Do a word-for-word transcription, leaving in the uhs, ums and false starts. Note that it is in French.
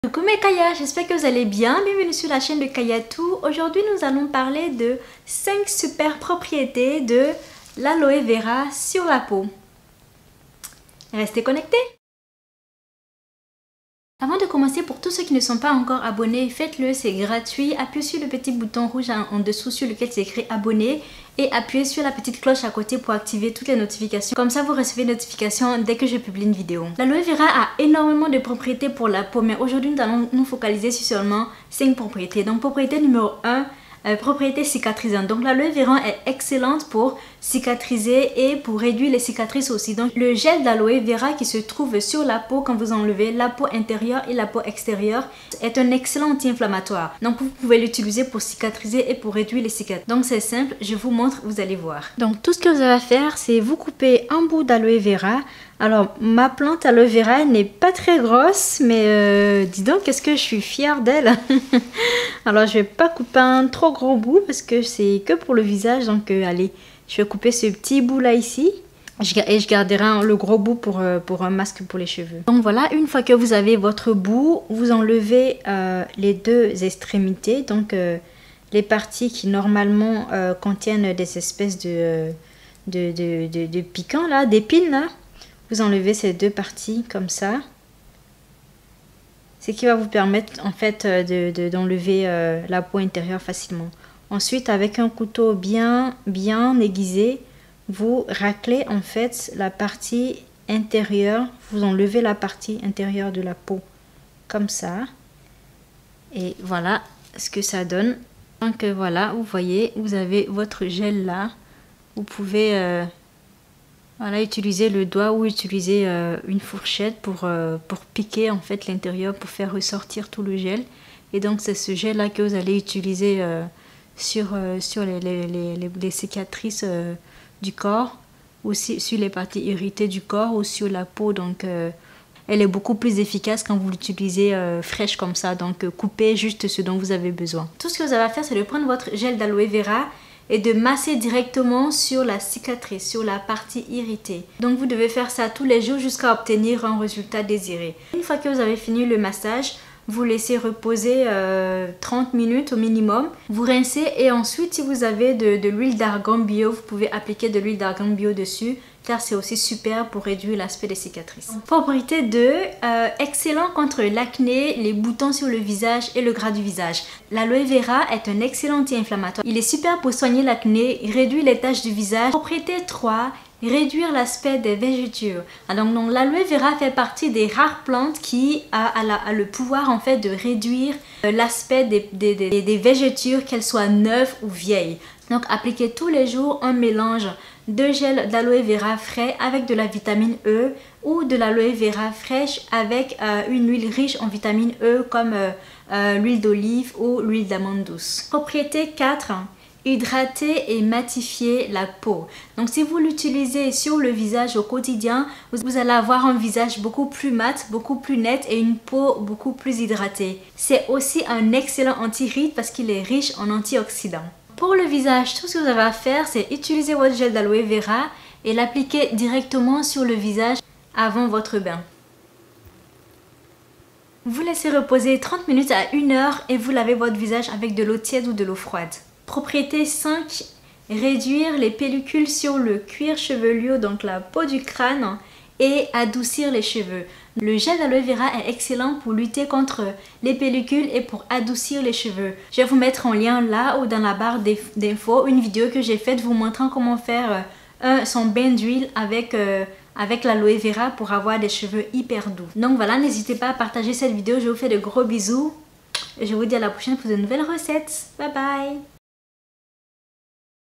Coucou mes Kaya, j'espère que vous allez bien, bienvenue sur la chaîne de Kayatou. Aujourd'hui nous allons parler de cinq super propriétés de l'aloe vera sur la peau. Restez connectés. Avant de commencer, pour tous ceux qui ne sont pas encore abonnés, faites-le, c'est gratuit. Appuyez sur le petit bouton rouge en dessous sur lequel c'est écrit abonner et appuyez sur la petite cloche à côté pour activer toutes les notifications. Comme ça, vous recevez des notifications dès que je publie une vidéo. L'aloe vera a énormément de propriétés pour la peau, mais aujourd'hui, nous allons nous focaliser sur seulement cinq propriétés. Donc, propriété numéro un, euh, propriété cicatrisante. Donc, l'aloe vera est excellente pour cicatriser et pour réduire les cicatrices aussi. Donc, le gel d'aloe vera qui se trouve sur la peau quand vous enlevez la peau intérieure et la peau extérieure est un excellent anti-inflammatoire. Donc, vous pouvez l'utiliser pour cicatriser et pour réduire les cicatrices. Donc, c'est simple, je vous montre, vous allez voir. Donc, tout ce que vous avez à faire, c'est vous couper un bout d'aloe vera. Alors, ma plante aloe vera n'est pas très grosse, mais euh, dis donc, qu'est-ce que je suis fière d'elle. Alors, je vais pas couper un trop gros bout parce que c'est que pour le visage. Donc, euh, allez, je vais couper ce petit bout là ici. Et je garderai le gros bout pour, euh, pour un masque pour les cheveux. Donc voilà, une fois que vous avez votre bout, vous enlevez euh, les deux extrémités. Donc, euh, les parties qui normalement euh, contiennent des espèces de, de, de, de, de piquants là, d'épines là. Vous enlevez ces deux parties comme ça. Ce qui va vous permettre en fait de, de, d'enlever euh, la peau intérieure facilement. Ensuite, avec un couteau bien, bien aiguisé, vous raclez en fait la partie intérieure. Vous enlevez la partie intérieure de la peau comme ça. Et voilà ce que ça donne. Donc voilà, vous voyez, vous avez votre gel là. Vous pouvez... Euh, Voilà, utiliser le doigt ou utiliser euh, une fourchette pour, euh, pour piquer en fait l'intérieur, pour faire ressortir tout le gel. Et donc c'est ce gel là que vous allez utiliser euh, sur, euh, sur les, les, les, les cicatrices euh, du corps, ou si, sur les parties irritées du corps ou sur la peau. Donc euh, elle est beaucoup plus efficace quand vous l'utilisez euh, fraîche comme ça. Donc euh, coupez juste ce dont vous avez besoin. Tout ce que vous avez à faire, c'est de prendre votre gel d'aloe vera et de masser directement sur la cicatrice, sur la partie irritée. Donc vous devez faire ça tous les jours jusqu'à obtenir un résultat désiré. Une fois que vous avez fini le massage, vous laissez reposer euh, trente minutes au minimum. Vous rincez et ensuite, si vous avez de, de l'huile d'argan bio, vous pouvez appliquer de l'huile d'argan bio dessus, car c'est aussi super pour réduire l'aspect des cicatrices. Propriété deux, euh, excellent contre l'acné, les boutons sur le visage et le gras du visage. L'aloe vera est un excellent anti-inflammatoire. Il est super pour soigner l'acné, réduire les taches du visage. Propriété trois, réduire l'aspect des végétures. Alors, donc, l'aloe vera fait partie des rares plantes qui a, a, la, a le pouvoir en fait de réduire euh, l'aspect des, des, des, des végétures, qu'elles soient neuves ou vieilles. Donc, appliquez tous les jours un mélange de gel d'aloe vera frais avec de la vitamine E ou de l'aloe vera fraîche avec euh, une huile riche en vitamine E comme euh, euh, l'huile d'olive ou l'huile d'amande douce. Propriété quatre. Hydrater et matifier la peau. Donc si vous l'utilisez sur le visage au quotidien, vous allez avoir un visage beaucoup plus mat, beaucoup plus net et une peau beaucoup plus hydratée. C'est aussi un excellent anti-rides parce qu'il est riche en antioxydants. Pour le visage, tout ce que vous avez à faire, c'est utiliser votre gel d'aloe vera et l'appliquer directement sur le visage avant votre bain. Vous laissez reposer trente minutes à une heure et vous lavez votre visage avec de l'eau tiède ou de l'eau froide. Propriété cinq, réduire les pellicules sur le cuir chevelu, donc la peau du crâne, et adoucir les cheveux. Le gel d'aloe vera est excellent pour lutter contre les pellicules et pour adoucir les cheveux. Je vais vous mettre en lien là ou dans la barre d'infos une vidéo que j'ai faite vous montrant comment faire un, son bain d'huile avec, euh, avec l'aloe vera pour avoir des cheveux hyper doux. Donc voilà, n'hésitez pas à partager cette vidéo. Je vous fais de gros bisous et je vous dis à la prochaine pour de nouvelles recettes. Bye bye!